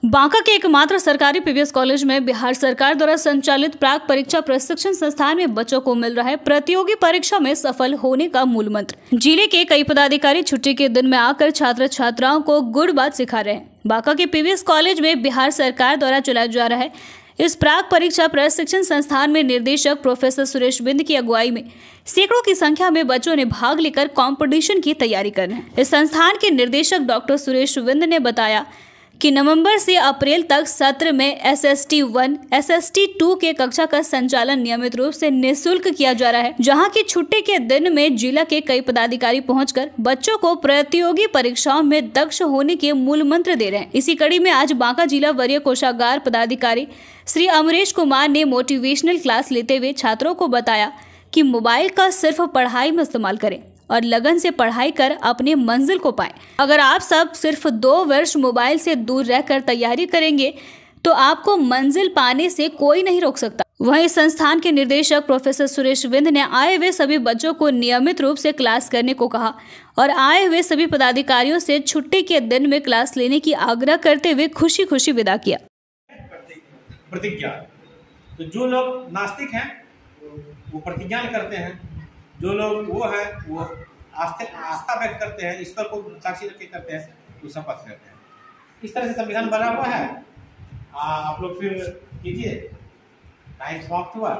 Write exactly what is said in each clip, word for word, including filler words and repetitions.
बांका के एकमात्र सरकारी पीवीएस कॉलेज में बिहार सरकार द्वारा संचालित प्राक परीक्षा प्रशिक्षण संस्थान में बच्चों को मिल रहा है प्रतियोगी परीक्षा में सफल होने का मूल मंत्र। जिले के कई पदाधिकारी छुट्टी के दिन में आकर छात्र छात्राओं को गुड़ बात सिखा रहे हैं। बांका के पीवीएस कॉलेज में बिहार सरकार द्वारा चलाया जा रहा है इस प्राक परीक्षा प्रशिक्षण संस्थान में निर्देशक प्रोफेसर सुरेश बिंद की अगुवाई में सैकड़ों की संख्या में बच्चों ने भाग लेकर कंपटीशन की तैयारी कर रहे हैं। इस संस्थान के निर्देशक डॉक्टर सुरेश बिंद ने बताया कि नवंबर से अप्रैल तक सत्र में S S T one, S S T two के कक्षा का संचालन नियमित रूप से निःशुल्क किया जा रहा है, जहां की छुट्टी के दिन में जिला के कई पदाधिकारी पहुंचकर बच्चों को प्रतियोगी परीक्षाओं में दक्ष होने के मूल मंत्र दे रहे हैं। इसी कड़ी में आज बांका जिला वरीय कोषागार पदाधिकारी श्री अमरेश कुमार ने मोटिवेशनल क्लास लेते हुए छात्रों को बताया कि मोबाइल का सिर्फ पढ़ाई में इस्तेमाल करें और लगन से पढ़ाई कर अपने मंजिल को पाएं। अगर आप सब सिर्फ दो वर्ष मोबाइल से दूर रहकर तैयारी करेंगे तो आपको मंजिल पाने से कोई नहीं रोक सकता। वहीं संस्थान के निर्देशक प्रोफेसर सुरेश बिंद ने आए हुए सभी बच्चों को नियमित रूप से क्लास करने को कहा और आए हुए सभी पदाधिकारियों से छुट्टी के दिन में क्लास लेने की आग्रह करते हुए खुशी खुशी विदा किया। प्रतिज्ञा, तो जो लोग नास्तिक हैं वो प्रतिज्ञा करते हैं, जो लोग वो है वो आस्था आस्था व्यक्त करते हैं, ईश्वर को साक्षी रख के करते हैं, वो शपथ करते हैं। इस तरह से संविधान बना हुआ है। आ, आप लोग फिर कीजिए, टाइम समाप्त हुआ।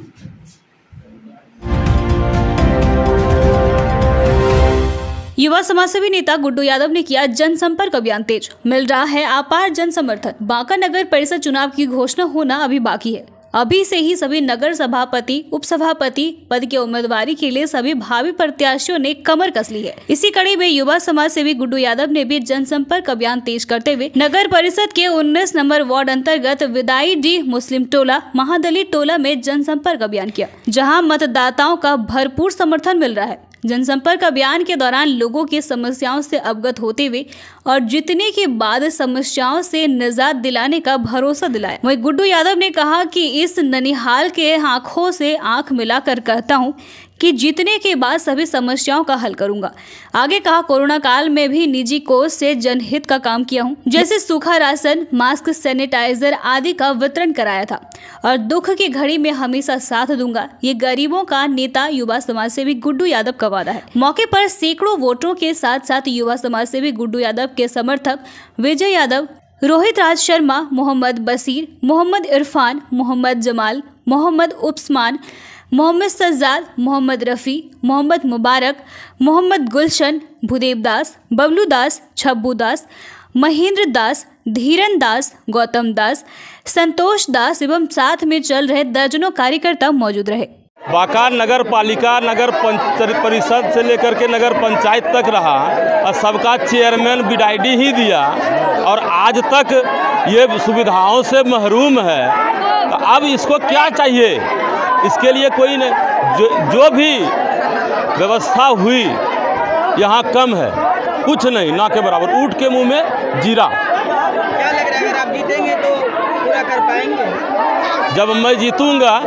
युवा समाजसेवी नेता गुड्डू यादव ने किया जनसंपर्क अभियान तेज, मिल रहा है अपार जन समर्थन। बांका नगर परिषद चुनाव की घोषणा होना अभी बाकी है। अभी से ही सभी नगर सभापति, उपसभापति पद के उम्मीदवारी के लिए सभी भावी प्रत्याशियों ने कमर कस ली है। इसी कड़ी में युवा समाज सेवी गुड्डू यादव ने भी जनसंपर्क अभियान तेज करते हुए नगर परिषद के उन्नीस नंबर वार्ड अंतर्गत विदाई डी मुस्लिम टोला, महादलित टोला में जनसंपर्क अभियान किया, जहां मतदाताओं का भरपूर समर्थन मिल रहा है। जनसंपर्क अभियान के दौरान लोगों की समस्याओं से अवगत होते हुए और जीतने के बाद समस्याओं से निजात दिलाने का भरोसा दिलाया। वहीं गुड्डू यादव ने कहा कि इस ननिहाल के आंखों से आंख मिलाकर कहता हूं कि जीतने के बाद सभी समस्याओं का हल करूंगा। आगे कहा, कोरोना काल में भी निजी कोष से जनहित का काम किया हूं, जैसे सूखा राशन, मास्क, सैनिटाइजर आदि का वितरण कराया था और दुख की घड़ी में हमेशा साथ दूंगा। ये गरीबों का नेता युवा समाज सेवी गुड्डू यादव का वादा है। मौके पर सैकड़ों वोटरों के साथ साथ युवा समाज सेवी गुड्डू यादव के समर्थक विजय यादव, रोहित राज शर्मा, मोहम्मद बशीर, मोहम्मद इरफान, मोहम्मद जमाल, मोहम्मद उस्मान, मोहम्मद सज्जाद, मोहम्मद रफ़ी, मोहम्मद मुबारक, मोहम्मद गुलशन, भूदेव दास, बबलू दास, छब्बू दास, महेंद्र दास, धीरन दास, गौतम दास, संतोष दास एवं साथ में चल रहे दर्जनों कार्यकर्ता मौजूद रहे। बांका नगर पालिका, नगर परिषद से लेकर के नगर पंचायत तक रहा और सबका चेयरमैन बिडाईडी ही दिया और आज तक ये सुविधाओं से महरूम है। तो अब इसको क्या चाहिए? इसके लिए कोई नहीं, जो जो भी व्यवस्था हुई यहाँ कम है, कुछ नहीं, ना के बराबर, ऊँट के मुंह में जीरा। क्या लग रहा है, अगर आप जीतेंगे तो पूरा कर पाएंगे? जब मैं जीतूंगा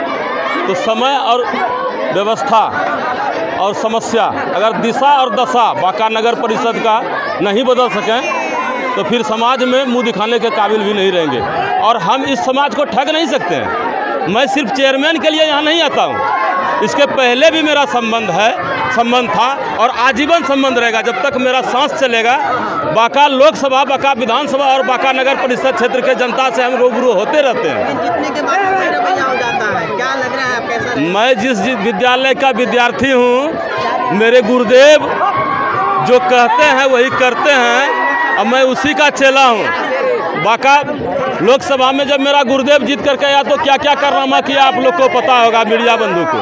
तो समय और व्यवस्था और समस्या, अगर दिशा और दशा बांका नगर परिषद का नहीं बदल सकें तो फिर समाज में मुंह दिखाने के काबिल भी नहीं रहेंगे और हम इस समाज को ठग नहीं सकते हैं। मैं सिर्फ चेयरमैन के लिए यहाँ नहीं आता हूँ, इसके पहले भी मेरा संबंध है, संबंध था और आजीवन संबंध रहेगा जब तक मेरा सांस चलेगा। बांका लोकसभा, बांका विधानसभा और बांका नगर परिषद क्षेत्र के जनता से हम रूबरू होते रहते हैं। जीतने के बाद रवैया हो जाता है, क्या लग रहा है कैसा? मैं जिस विद्यालय का विद्यार्थी हूँ, मेरे गुरुदेव जो कहते हैं वही करते हैं और मैं उसी का चेला हूँ। बांका लोकसभा में जब मेरा गुरुदेव जीत करके आया तो क्या क्या कारनामा किया आप लोग को पता होगा, मीडिया बंधु को,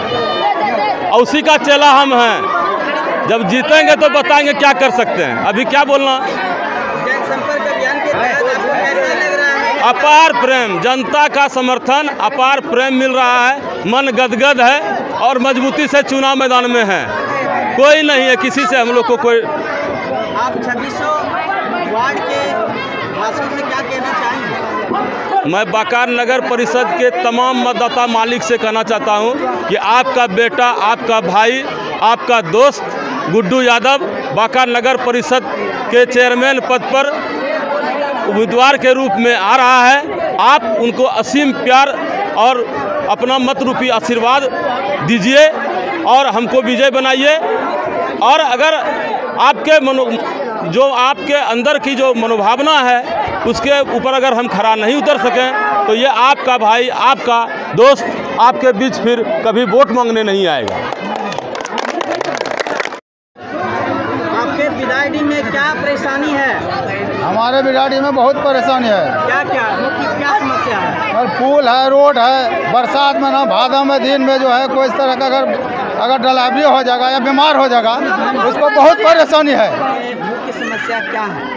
और उसी का चेला हम हैं। जब जीतेंगे तो बताएंगे क्या कर सकते हैं। अभी क्या बोलना? जनसंपर्क अभियान के तहत आपको कैसा लग रहा है? अपार प्रेम, जनता का समर्थन, अपार प्रेम मिल रहा है, मन गदगद है और मजबूती से चुनाव मैदान में है। कोई नहीं है किसी से हम लोग को कोई। आप छब्बीसों वार्ड के वासियों से क्या कहना चाहेंगे? मैं बांका नगर परिषद के तमाम मतदाता मालिक से कहना चाहता हूं कि आपका बेटा, आपका भाई, आपका दोस्त गुड्डू यादव बांका नगर परिषद के चेयरमैन पद पर उम्मीदवार के रूप में आ रहा है। आप उनको असीम प्यार और अपना मत रूपी आशीर्वाद दीजिए और हमको विजय बनाइए। और अगर आपके मनो जो आपके अंदर की जो मनोभावना है उसके ऊपर अगर हम खरा नहीं उतर सकें तो ये आपका भाई, आपका दोस्त आपके बीच फिर कभी वोट मांगने नहीं आएगा। आपके बिदायडी में क्या परेशानी है? हमारे बिराड़ी में बहुत परेशानी है। क्या क्या मुख्य क्या समस्या है? और पुल है, रोड है, बरसात में ना भादों में दिन में जो है कोई इस तरह का अगर अगर डलावरी हो जाएगा या बीमार हो जाएगा उसको बहुत परेशानी है। मुख्य समस्या क्या है?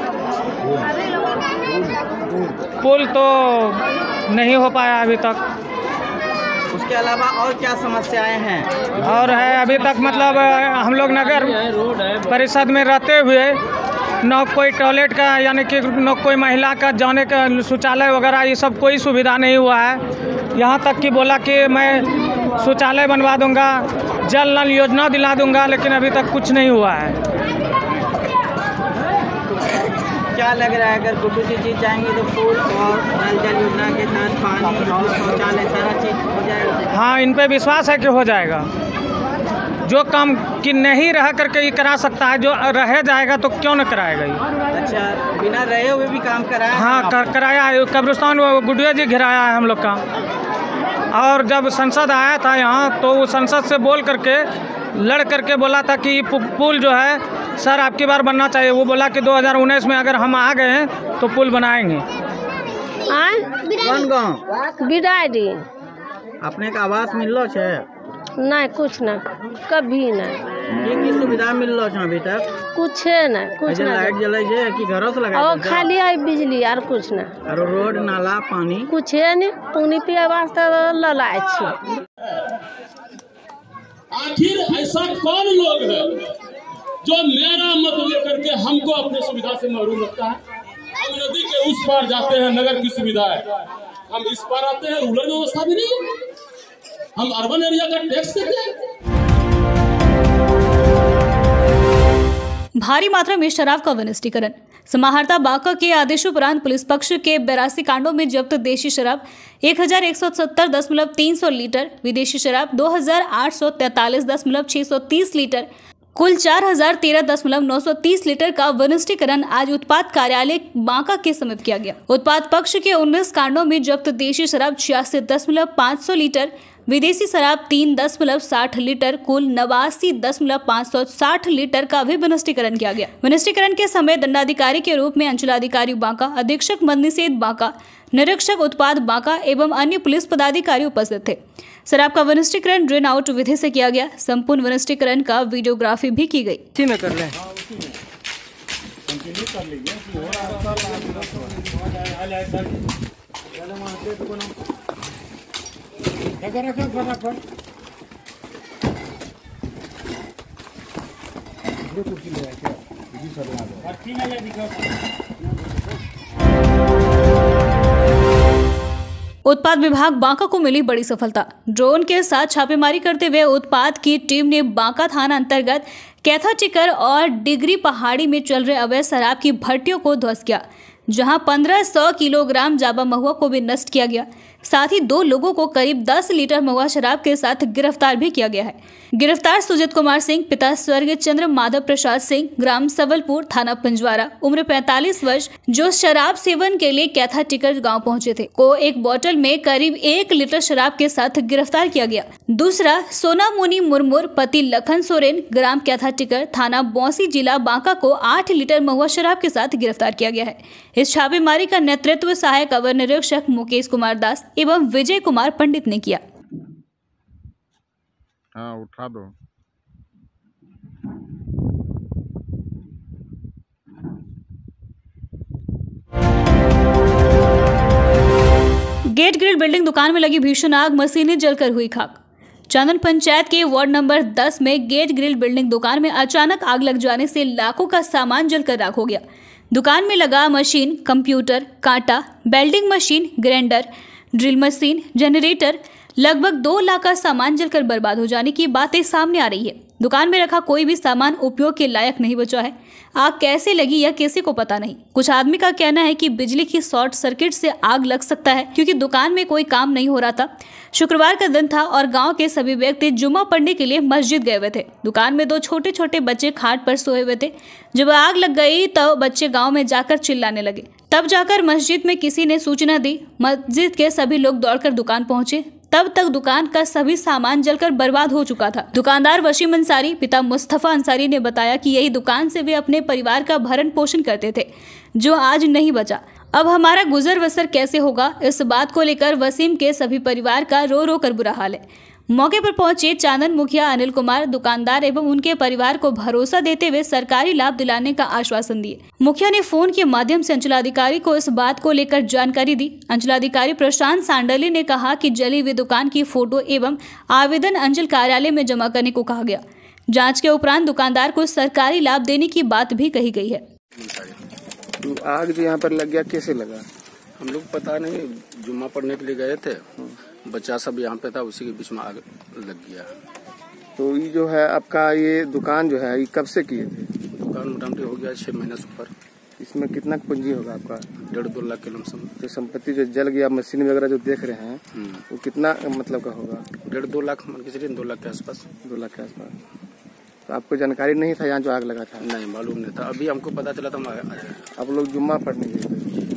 पुल तो नहीं हो पाया अभी तक। उसके अलावा और क्या समस्याएं हैं? और है अभी तक मतलब हम लोग नगर परिषद में रहते हुए न कोई टॉयलेट का यानी कि न कोई महिला का जाने का शौचालय वगैरह ये सब कोई सुविधा नहीं हुआ है। यहाँ तक कि बोला कि मैं शौचालय बनवा दूंगा, जल नल योजना दिला दूंगा, लेकिन अभी तक कुछ नहीं हुआ है। क्या लग रहा है अगर गुड्डू जी जीत जाएंगे तो पुल और नल जल योजना के तहत पानी और शौचालय सारा चीज़ हो जाएगा? हाँ, इन पे विश्वास है कि हो जाएगा। जो काम कि नहीं रह करके ये करा सकता है, जो रह जाएगा तो क्यों न कराएगा ये। अच्छा, बिना रहे हुए भी काम कराया? हाँ, कर, कराया है। कब्रिस्तान गुडिया जी घिराया है हम लोग का। और जब संसद आया था यहाँ तो वो संसद से बोल करके लड़ करके बोला था कि पुल जो है सर आपकी बार बनना चाहिए। वो बोला कि दो हज़ार उन्नीस में अगर हम आ गए हैं तो पुल बनाएंगे। कौन गाँव? बिराड़ी। अपने का आवास मिललो छे? नहीं, कुछ नहीं, कभी नहीं। की की सुविधा मिललो छे अभी तक? कुछ है नहीं, कुछ नहीं। लाइट जले छे कि घरों से लगा? और खाली है बिजली और कुछ नहीं। और रोड नाला पानी कुछ है नहीं। पानी पिए वास्ते ललाए छे। आखिर ऐसा कौन लोग है जो मेरा मत लेकर के हमको अपने सुविधा से महरूम रखता है? हम नदी के उस पार जाते हैं, नगर की सुविधा है, हम इस पार आते हैं, रूरल व्यवस्था भी नहीं है, हम अर्बन एरिया का टैक्स देते हैं। भारी मात्रा में शराब का वनिष्ठीकरण। समाहर्ता बांका के आदेशोपरांत पुलिस पक्ष के बेरासी कांडों में जब्त देशी शराब एक हजार एक सौ सत्तर दशमलव तीन सौ लीटर, विदेशी शराब दो हजार आठ सौ तैतालीस दशमलव छह सौ तीस लीटर, कुल चार हजार तेरह दशमलव नौ सौ तीस लीटर का वनिष्ठीकरण आज उत्पाद कार्यालय बांका के समीप किया गया। उत्पाद पक्ष के उन्नीस कांडों में जब्त देशी शराब छियासी दशमलव पाँच सौ लीटर, विदेशी शराब तीन दशमलव साठ लीटर, कुल नवासी दशमलव पाँच सौ साठ लीटर का भी वनिष्ठीकरण किया गया। वनिष्ठीकरण के समय दंडाधिकारी के रूप में अंचलाधिकारी बांका, अधीक्षक मदनिषेध बांका, निरीक्षक उत्पाद बांका एवं अन्य पुलिस पदाधिकारी उपस्थित थे। शराब का वनिष्ठीकरण ड्रेन आउट विधि से किया गया। संपूर्ण वनिष्ठीकरण का वीडियोग्राफी भी की गई। इसी में कर लें। उत्पाद विभाग बांका को मिली बड़ी सफलता। ड्रोन के साथ छापेमारी करते हुए उत्पाद की टीम ने बांका थाना अंतर्गत कैथा टिकर और डिगरी पहाड़ी में चल रहे अवैध शराब की भट्टियों को ध्वस्त किया, जहां पंद्रह सौ किलोग्राम जाबा महुआ को भी नष्ट किया गया। साथ ही दो लोगों को करीब दस लीटर महुआ शराब के साथ गिरफ्तार भी किया गया है। गिरफ्तार सुजित कुमार सिंह, पिता स्वर्गीय चंद्र माधव प्रसाद सिंह, ग्राम सवलपुर, थाना पंजवारा, उम्र पैंतालीस वर्ष, जो शराब सेवन के लिए कैथा टिकर गांव पहुंचे थे, को एक बोतल में करीब एक लीटर शराब के साथ गिरफ्तार किया गया। दूसरा सोना मुनि मुरमुर, पति लखन सोरेन, ग्राम कैथा टिकर, थाना बौंसी, जिला बांका को आठ लीटर महुआ शराब के साथ गिरफ्तार किया गया है। इस छापेमारी का नेतृत्व सहायक अवर निरीक्षक मुकेश कुमार दास एवं विजय कुमार पंडित ने किया। हाँ, उठा दो। गेट ग्रिल बिल्डिंग दुकान में लगी भीषण आग, मशीनें जलकर हुई खाक। चांदन पंचायत के वार्ड नंबर दस में गेट ग्रिल बिल्डिंग दुकान में अचानक आग लग जाने से लाखों का सामान जलकर राख हो गया। दुकान में लगा मशीन, कंप्यूटर, कांटा, welding machine, grinder, drill machine, generator, लगभग दो लाख का सामान जलकर बर्बाद हो जाने की बातें सामने आ रही है। दुकान में रखा कोई भी सामान उपयोग के लायक नहीं बचा है। आग कैसे लगी यह किसी को पता नहीं। कुछ आदमी का कहना है कि बिजली की शॉर्ट सर्किट से आग लग सकता है, क्योंकि दुकान में कोई काम नहीं हो रहा था। शुक्रवार का दिन था और गांव के सभी व्यक्ति जुम्मा पढ़ने के लिए मस्जिद गए हुए थे। दुकान में दो छोटे छोटे बच्चे खाट पर सोए हुए थे। जब आग लग गई तो बच्चे गाँव में जाकर चिल्लाने लगे। तब जाकर मस्जिद में किसी ने सूचना दी। मस्जिद के सभी लोग दौड़कर दुकान पहुंचे। तब तक दुकान का सभी सामान जलकर बर्बाद हो चुका था। दुकानदार वसीम अंसारी पिता मुस्तफा अंसारी ने बताया कि यही दुकान से वे अपने परिवार का भरण पोषण करते थे, जो आज नहीं बचा। अब हमारा गुजर बसर कैसे होगा, इस बात को लेकर वसीम के सभी परिवार का रो रो कर बुरा हाल है। मौके पर पहुंचे चांदन मुखिया अनिल कुमार दुकानदार एवं उनके परिवार को भरोसा देते हुए सरकारी लाभ दिलाने का आश्वासन दिए। मुखिया ने फोन के माध्यम से अंचलाधिकारी को इस बात को लेकर जानकारी दी। अंचलाधिकारी प्रशांत सांडली ने कहा कि जली हुई दुकान की फोटो एवं आवेदन अंचल कार्यालय में जमा करने को कहा गया। जाँच के उपरांत दुकानदार को सरकारी लाभ देने की बात भी कही गई है। तो आग जो यहाँ पर लग गया, कैसे लगा? हम लोग पता नहीं, जुम्मा पढ़ने के लिए गए थे, बच्चा सब यहाँ पे था, उसी के बीच में आग लग गया। तो ये जो है आपका ये दुकान जो है ये कब से किए थे? दुकान मोटामोटी हो गया छह महीने से ऊपर। इसमें कितना पूंजी होगा आपका? डेढ़ दो लाख के लमसम। जो संपत्ति जो जल गया, मशीन वगैरह जो देख रहे हैं, वो कितना मतलब का होगा? डेढ़ दो लाख मान के चलिए, दो लाख के आसपास। दो लाख के आसपास। तो आपको जानकारी नहीं था यहाँ जो आग लगा था? नहीं, मालूम नहीं था, अभी हमको पता चला था हम आए। आप लोग जुम्मा पढ़ने गए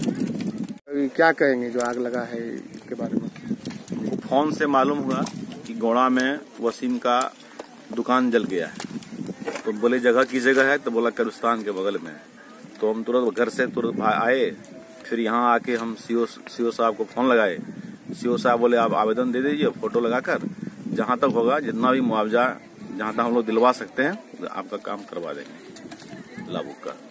थे, क्या कहेंगे जो आग लगा है इसके बारे में? फोन से मालूम हुआ कि गोड़ा में वसीम का दुकान जल गया है। तो बोले जगह की जगह है, तो बोला कब्रिस्तान के बगल में। तो हम तुरंत घर से तुरंत आए, फिर यहाँ आके हम सीओ सीओ साहब को फोन लगाए। सीओ साहब बोले आप आवेदन दे दीजिए फोटो लगाकर, जहाँ तक होगा जितना भी मुआवजा जहाँ तक हम लोग दिलवा सकते हैं आपका काम करवा देंगे लाभुक का।